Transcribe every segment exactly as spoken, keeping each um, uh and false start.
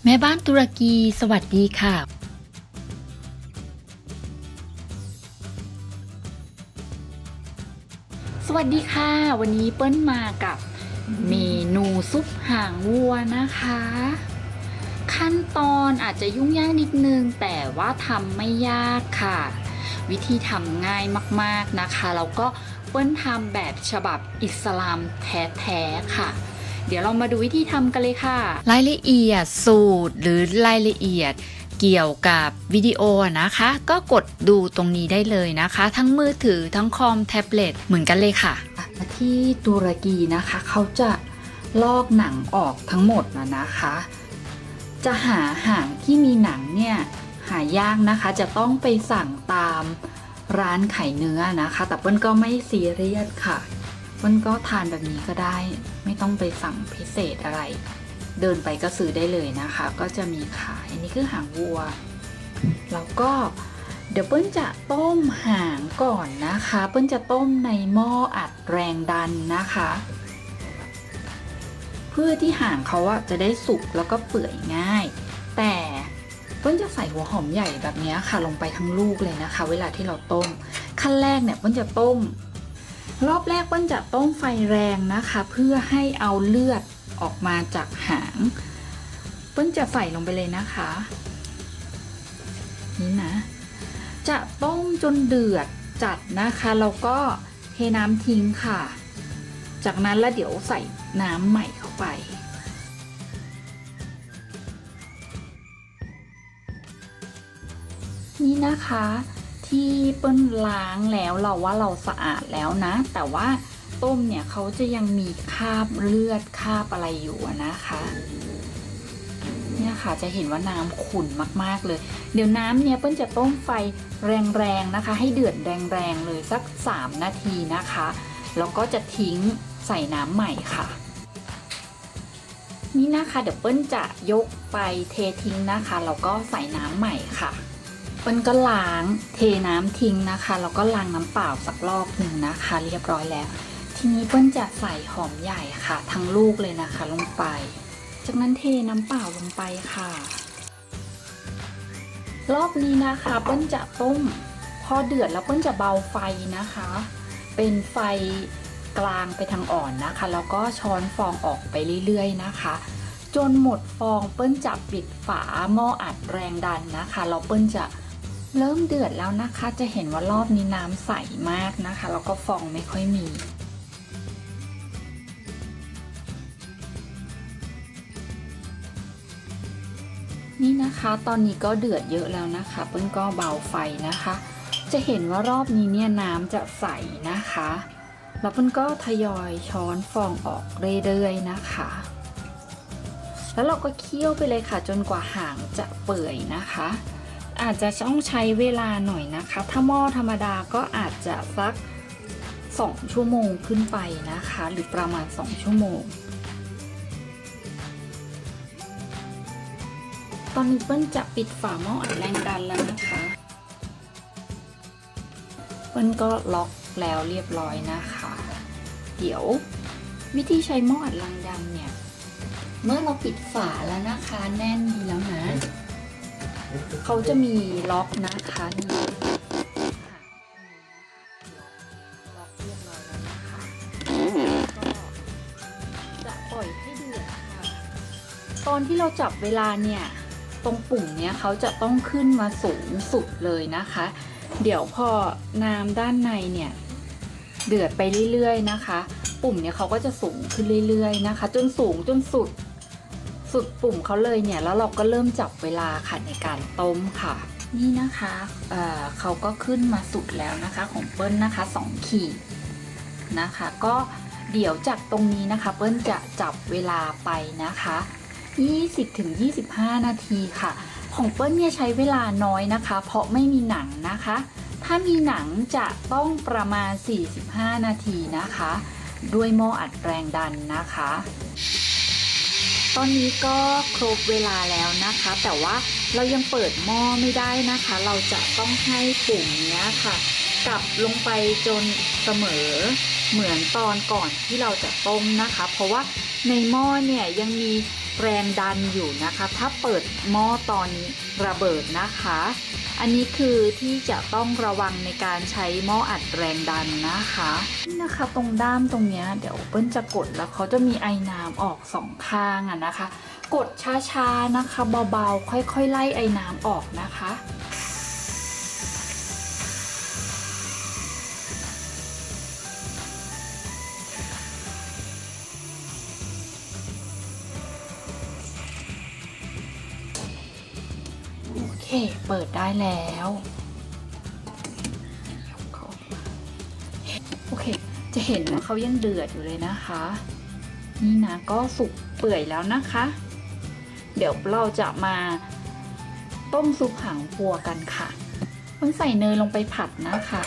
แม่บ้านตุรกีสวัสดีค่ะสวัสดีค่ะวันนี้เปิ้ลมากับเมนูซุปหางวัวนะคะขั้นตอนอาจจะยุ่งยากนิดนึงแต่ว่าทำไม่ยากค่ะวิธีทำง่ายมากๆนะคะแล้วก็เปิ้ลทำแบบฉบับอิสลามแท้ๆค่ะเดี๋ยวเรามาดูวิธีทำกันเลยค่ะรายละเอียดสูตรหรือรายละเอียดเกี่ยวกับวิดีโอนะคะก็กดดูตรงนี้ได้เลยนะคะทั้งมือถือทั้งคอมแท็บเล็ตเหมือนกันเลยค่ะที่ตุรกีนะคะเขาจะลอกหนังออกทั้งหมดนะนะคะจะหาหางที่มีหนังเนี่ยหายากนะคะจะต้องไปสั่งตามร้านขายเนื้อนะคะแต่เปิ้ลก็ไม่ซีเรียสค่ะเปิ้ลก็ทานแบบนี้ก็ได้ไม่ต้องไปสั่งพิเศษอะไรเดินไปก็ซื้อได้เลยนะคะก็จะมีขายอันนี้คือหางวัวแล้วก็เดี๋ยวเปิ้ลจะต้มหางก่อนนะคะเปิ้ลจะต้มในหม้ออัดแรงดันนะคะเพื่อที่หางเขาอะจะได้สุกแล้วก็เปื่อยง่ายแต่เปิ้ลจะใส่หัวหอมใหญ่แบบนี้ค่ะลงไปทั้งลูกเลยนะคะเวลาที่เราต้มขั้นแรกเนี่ยเปิ้ลจะต้มรอบแรกเปิ้ลจะต้มไฟแรงนะคะเพื่อให้เอาเลือดออกมาจากหางเปิ้ลจะใส่ลงไปเลยนะคะนี่นะจะต้มจนเดือดจัดนะคะแล้วก็เทน้ำทิ้งค่ะจากนั้นแล้วเดี๋ยวใส่น้ำใหม่เข้าไปนี่นะคะที่เปิ้ลล้างแล้วเราว่าเราสะอาดแล้วนะแต่ว่าต้มเนี่ยเขาจะยังมีคราบเลือดคราบอะไรอยู่นะคะเนี่ยค่ะจะเห็นว่าน้ำขุ่นมากๆเลยเดี๋ยวน้ำเนี่ยเปิ้ลจะต้มไฟแรงๆนะคะให้เดือดแรงๆเลยสักสามนาทีนะคะแล้วก็จะทิ้งใส่น้ำใหม่ค่ะนี่นะคะเดี๋ยวเปิ้ลจะยกไปเททิ้งนะคะแล้วก็ใส่น้ำใหม่ค่ะเปิ้ลก็ล้างเทน้ำทิ้งนะคะแล้วก็ล้างน้ำเปล่าสักรอบหนึ่งนะคะเรียบร้อยแล้วทีนี้เปิ้ลจะใส่หอมใหญ่ค่ะทั้งลูกเลยนะคะลงไปจากนั้นเทน้ำเปล่าลงไปค่ะรอบนี้นะคะเปิ้ลจะต้มพอเดือดแล้วเปิ้ลจะเบาไฟนะคะเป็นไฟกลางไปทางอ่อนนะคะแล้วก็ช้อนฟองออกไปเรื่อยๆนะคะจนหมดฟองเปิ้ลจะปิดฝาหม้ออัดแรงดันนะคะแล้วเปิ้ลจะเริ่มเดือดแล้วนะคะจะเห็นว่ารอบนี้น้ำใสมากนะคะแล้วก็ฟองไม่ค่อยมีนี่นะคะตอนนี้ก็เดือดเยอะแล้วนะคะเปิ้ลก็เบาไฟนะคะจะเห็นว่ารอบนี้เนี่ยน้ำจะใสนะคะแล้วเปิ้ลก็ทยอยช้อนฟองออกเรื่อยๆนะคะแล้วเราก็เคี่ยวไปเลยค่ะจนกว่าหางจะเปื่อยนะคะอาจจะต้องใช้เวลาหน่อยนะคะถ้าหม้อธรรมดาก็อาจจะสักสองชั่วโมงขึ้นไปนะคะหรือประมาณสองชั่วโมงตอนนี้เปิ้ลจะปิดฝาหม้ออัดแรงดันแล้วนะคะเปิ้ลก็ล็อกแล้วเรียบร้อยนะคะเดี๋ยววิธีใช้หม้ออัดแรงดันเนี่ยเมื่อเราปิดฝาแล้วนะคะแน่นดีแล้วนะเขาจะมีล็อกนะคะนี่ล็อกเรียบร้อยแล้วนะคะก็จะปล่อยให้เดือดค่ะตอนที่เราจับเวลาเนี่ยตรงปุ่มเนี้ยเขาจะต้องขึ้นมาสูงสุดเลยนะคะเดี๋ยวพอน้ำด้านในเนี่ยเดือดไปเรื่อยๆนะคะปุ่มเนี้ยเขาก็จะสูงขึ้นเรื่อยๆนะคะจนสูงจนสุดสุดปุ่มเขาเลยเนี่ยแล้วเราก็เริ่มจับเวลาค่ะในการต้มค่ะนี่นะคะเอ่อเขาก็ขึ้นมาสุดแล้วนะคะของเปิ้ลนะคะสองขีดนะคะก็เดี๋ยวจากตรงนี้นะคะเปิ้ลจะจับเวลาไปนะคะยี่สิบถึงยี่สิบห้านาทีค่ะของเปิ้ลเนี่ยใช้เวลาน้อยนะคะเพราะไม่มีหนังนะคะถ้ามีหนังจะต้องประมาณสี่สิบห้านาทีนะคะด้วยหม้ออัดแรงดันนะคะตอนนี้ก็ครบเวลาแล้วนะคะแต่ว่าเรายังเปิดหม้อไม่ได้นะคะเราจะต้องให้ปุ่มนี้ค่ะกลับลงไปจนเสมอเหมือนตอนก่อนที่เราจะต้มนะคะเพราะว่าในหม้อเนี่ยยังมีแรงดันอยู่นะคะถ้าเปิดหม้อตอนนี้ระเบิดนะคะอันนี้คือที่จะต้องระวังในการใช้หม้ออัดแรงดันนะคะนี่นะคะตรงด้ามตรงนี้เดี๋ยวเปิ้ลจะกดแล้วเขาจะมีไอน้ำออกสองข้างอะนะคะกดช้าๆนะคะเบาๆค่อยๆไล่ไอน้ำออกนะคะโอเคเปิดได้แล้วโอเคจะเห็นว่าเขายังเดือดอยู่เลยนะคะนี่นะก็สุกเปื่อยแล้วนะคะเดี๋ยวเราจะมาต้มซุปหางวัวกันค่ะต้องใส่เนยลงไปผัดนะคะ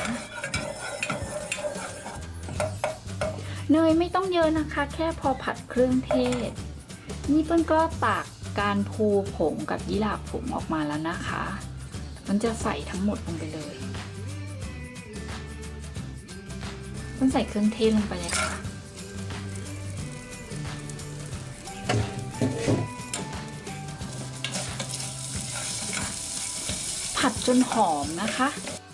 เนยไม่ต้องเยอะนะคะแค่พอผัดเครื่องเทศนี่เปิ้ลก็ตักการพูผงกับยี่หร่าผงออกมาแล้วนะคะมันจะใส่ทั้งหมดลงไปเลยเปิ้ลใส่เครื่องเทศลงไปเลยค่ะผัดจนหอมนะคะ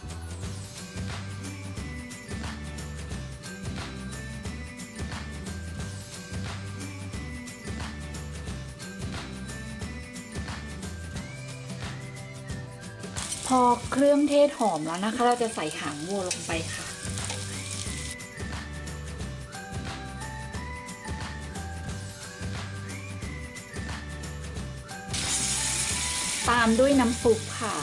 พอเครื่องเทศหอมแล้วนะคะเราจะใส่หางวัวลงไปค่ะตามด้วยน้ำซุปค่ะ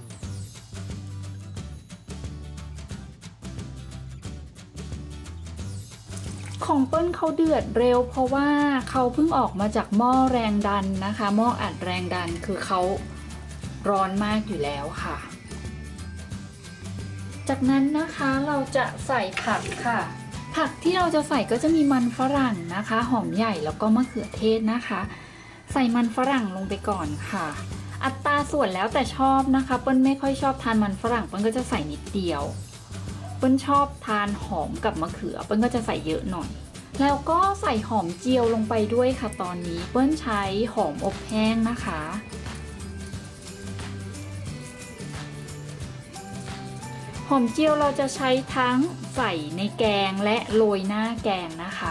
ของเปิ้ลเขาเดือดเร็วเพราะว่าเขาเพิ่งออกมาจากหม้อแรงดันนะคะหม้ออัดแรงดันคือเขาร้อนมากอยู่แล้วค่ะจากนั้นนะคะเราจะใส่ผักค่ะผักที่เราจะใส่ก็จะมีมันฝรั่งนะคะหอมใหญ่แล้วก็มะเขือเทศนะคะใส่มันฝรั่งลงไปก่อนค่ะอัตราส่วนแล้วแต่ชอบนะคะเปิ้ลไม่ค่อยชอบทานมันฝรั่งเปิ้ลก็จะใส่นิดเดียวเปิ้ลชอบทานหอมกับมะเขือเปิ้ลก็จะใส่เยอะหน่อยแล้วก็ใส่หอมเจียวลงไปด้วยค่ะตอนนี้เปิ้ลใช้หอมอบแห้งนะคะหอมเจียวเราจะใช้ทั้งใส่ในแกงและโรยหน้าแกงนะคะ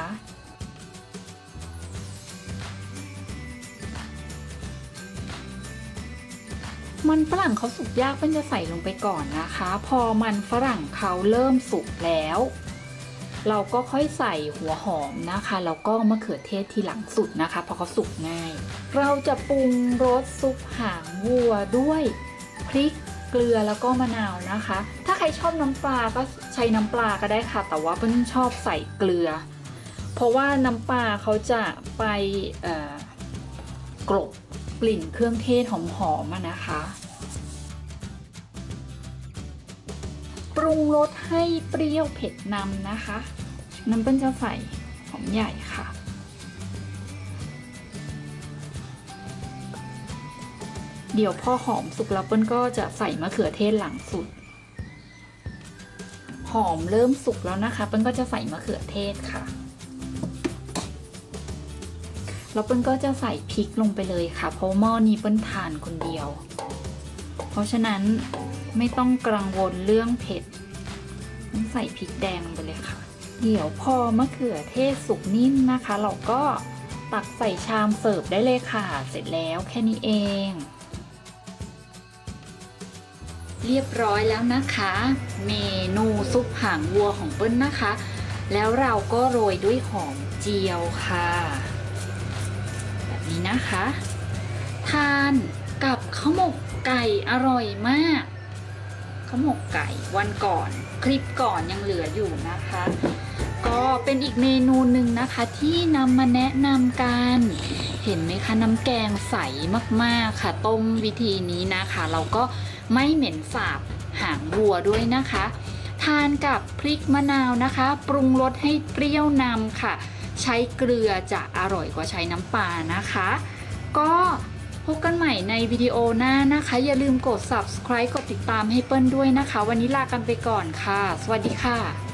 มันฝรั่งเขาสุกยากเปิ้ลจะใส่ลงไปก่อนนะคะพอมันฝรั่งเขาเริ่มสุกแล้วเราก็ค่อยใส่หัวหอมนะคะแล้วก็มะเขือเทศทีหลังสุดนะคะเพราะเขาสุกง่ายเราจะปรุงรสซุปหางวัวด้วยพริกเกลือแล้วก็มะนาวนะคะถ้าใครชอบน้ำปลาก็ใช้น้ำปลาก็ได้ค่ะแต่ว่าเปิ้ลชอบใส่เกลือเพราะว่าน้ำปลาเขาจะไปกลบกลิ่นเครื่องเทศหอมๆนะคะปรุงรสให้เปรี้ยวเผ็ดนำนะคะน้ำเปิ้ลจะใส่หอมใหญ่ค่ะเดี๋ยวพอหอมสุกแล้วเปิ้ลก็จะใส่มะเขือเทศหลังสุดหอมเริ่มสุกแล้วนะคะเปิ้ลก็จะใส่มะเขือเทศค่ะแล้วเปิ้ลก็จะใส่พริกลงไปเลยค่ะเพราะหม้อนี้เปิ้ลทานคนเดียวเพราะฉะนั้นไม่ต้องกังวลเรื่องเผ็ดต้องใส่พริกแดงลงไปเลยค่ะเดี๋ยวพอมะเขือเทศสุกนิ่มนะคะเราก็ตักใส่ชามเสิร์ฟได้เลยค่ะเสร็จแล้วแค่นี้เองเรียบร้อยแล้วนะคะเมนูซุปหางวัวของเปิ้ลนะคะแล้วเราก็โรยด้วยหอมเจียวค่ะแบบนี้นะคะทานกับข้าวหมกไก่อร่อยมากข้าวหมกไก่วันก่อนคลิปก่อนยังเหลืออยู่นะคะก็เป็นอีกเมนูหนึ่งนะคะที่นำมาแนะนำกันเห็นไหมคะน้ำแกงใสมากๆค่ะต้มวิธีนี้นะคะเราก็ไม่เหม็นสาบหางวัวด้วยนะคะทานกับพริกมะนาวนะคะปรุงรสให้เปรี้ยวนำค่ะใช้เกลือจะอร่อยกว่าใช้น้ำปลานะคะก็พบกันใหม่ในวิดีโอหน้านะคะอย่าลืมกด ซับสไครบ์ กดติดตามให้เปิ้ลด้วยนะคะวันนี้ลากันไปก่อนค่ะสวัสดีค่ะ